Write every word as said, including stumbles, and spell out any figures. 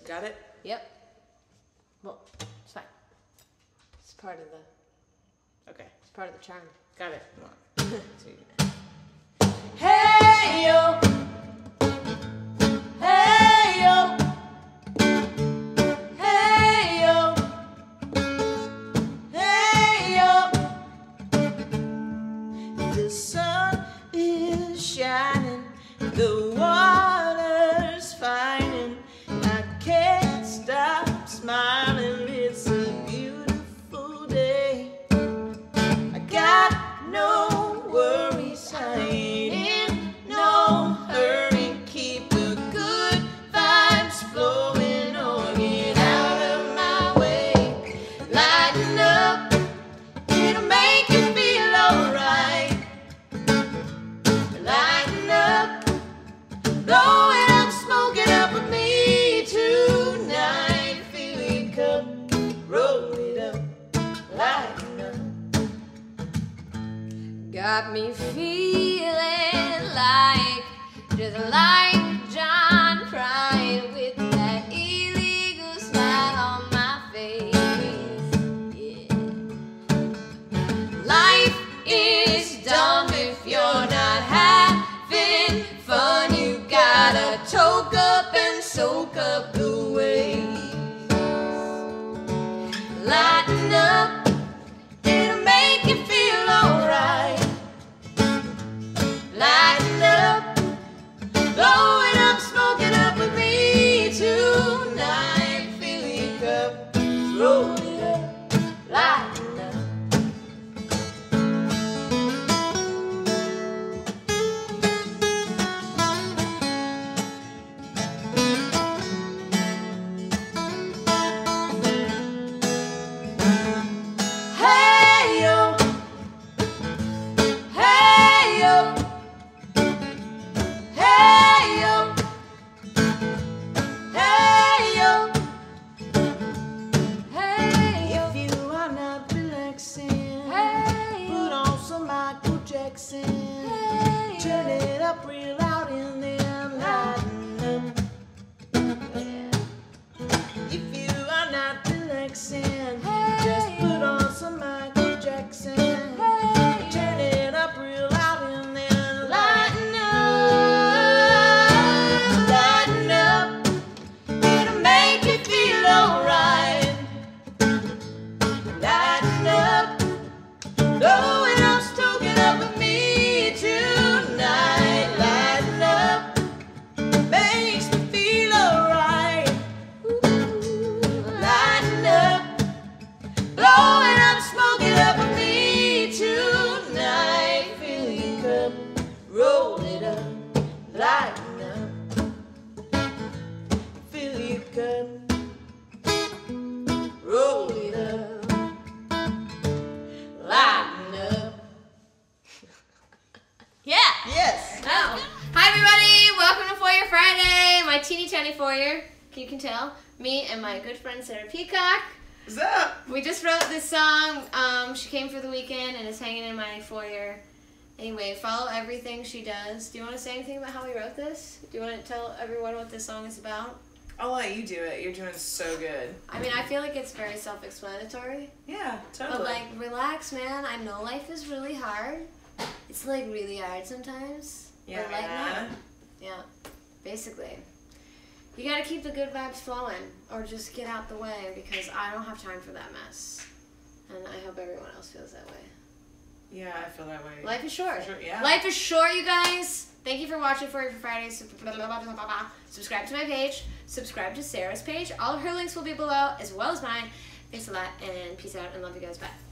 Got it? Yep. Well, it's fine. It's part of the. Okay. It's part of the charm. Got it. Hey yo. Hey yo. Hey yo. Hey yo. The sun is shining. The water's fine. I can't stop smiling. It's a beautiful day. I got no worries. I ain't in no hurry. Keep the good vibes flowing or get out of my way. Lighten up, it'll make you feel alright. Lighten up, blow it up, smoke it up with me tonight. Fill your cup, roll it up, lighten up. Got me feeling like, just like John Prine with that illegal smile on my face. Yeah. Life is dumb if you're not having fun. You gotta toke up and soak up the waves. Lighten up, it'll make you feel alright. Lighten up, blow it up, smoke it up with me tonight. Fill your cup, roll it up, lighten up. Hey yo, hey yo, hey yo, hey yo, hey yo. If you are not relaxing, hey, put on some Michael Jackson. Hey, turn it up real loud and then lighten up. Yeah. If you are not relaxing, hey, just put on some Michael Jackson. Hey, turn it up real loud and then lighten up. Lighten up, it'll make you feel alright. Lighten up, blow it up, stoke it up with me tonight. Lighten up, makes me feel alright. Lighten up, blow it up, smoke it up with me tonight. Fill your cup, roll it up, lighten up. Fill your cup, roll it up, lighten up. Yeah. Yes. Oh. Hi everybody, welcome to Foyer Friday. My teeny tiny foyer, you can tell. Me and my good friend Sarah Peacock. What's up? We just wrote this song. Um, she came for the weekend and is hanging in my foyer. Anyway, follow everything she does. Do you want to say anything about how we wrote this? Do you want to tell everyone what this song is about? I'll let you do it. You're doing so good. I mean, I feel like it's very self-explanatory. Yeah, totally. But like, relax, man. I know life is really hard. It's like really hard sometimes. Yeah, But lighten man. up. Yeah, basically. You gotta keep the good vibes flowing, or just get out the way, because I don't have time for that mess. And I hope everyone else feels that way. Yeah, I feel that way. Life is short. For sure, yeah. Life is short, you guys. Thank you for watching Foyer Friday. Subscribe to my page. Subscribe to Sarah's page. All of her links will be below, as well as mine. Thanks a lot, and peace out, and love you guys. Bye.